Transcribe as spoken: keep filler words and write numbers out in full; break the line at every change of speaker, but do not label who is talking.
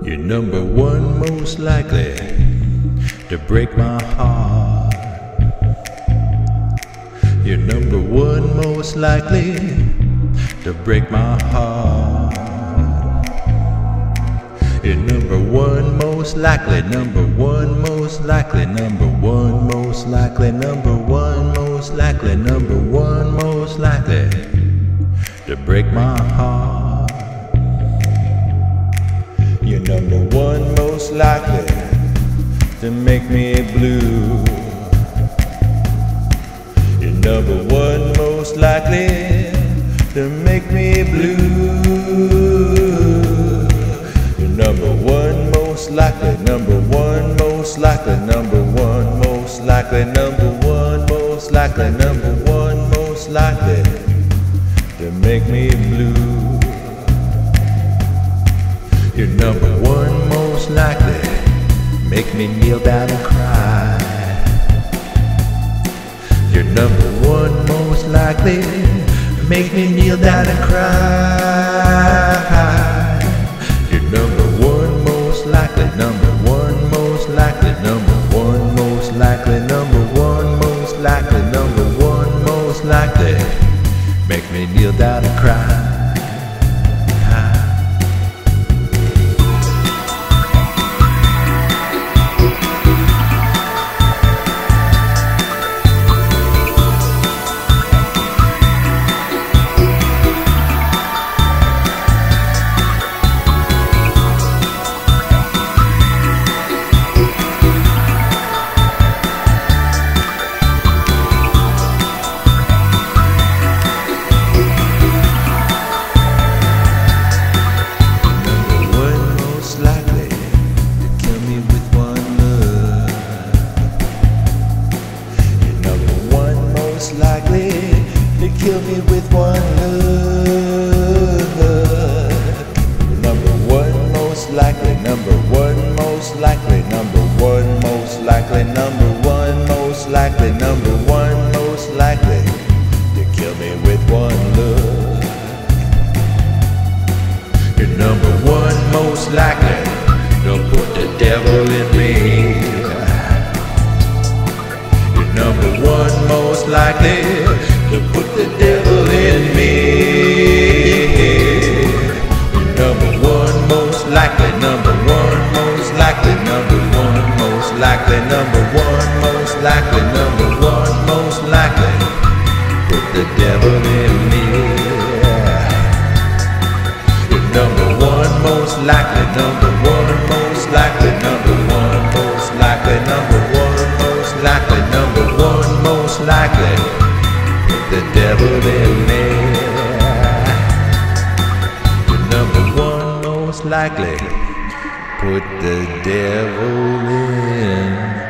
You're number one most likely to break my heart. You're number one most likely to break my heart. You're number one most likely, number one most likely, number one most likely, number one most likely, number one most likely to break my heart. You're number one most likely to make me blue. You're number one most likely to make me blue. You're number one most likely, number one most likely, number one most likely, number one most likely, number one most likely to make me blue. You're number one most likely make me kneel down and cry. You're number one most likely make me kneel down and cry. You're number one most likely, number one most likely, number one most likely, number one most likely, number one most likely make me kneel down and cry. Likely to kill me with one look. Number one most likely, number one most likely, number one most likely, number one most likely, number one most likely to kill me with one look. You're number one most likely to put the devil in me. Number one most likely to put the devil in me. Number one most likely, number one most likely, number one most likely, number one most likely, number one most likely put the devil in me. Number one most likely, number one most likely, number one most likely, number one most likely, number one most likely put the devil in me. Number one most likely put the devil in